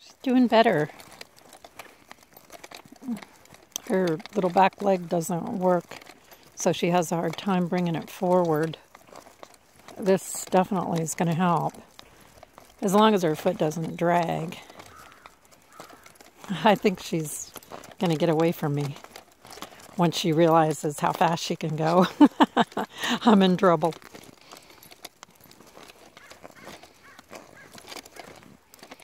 She's doing better. Her little back leg doesn't work, so she has a hard time bringing it forward. This definitely is going to help, as long as her foot doesn't drag. I think she's going to get away from me once she realizes how fast she can go. I'm in trouble.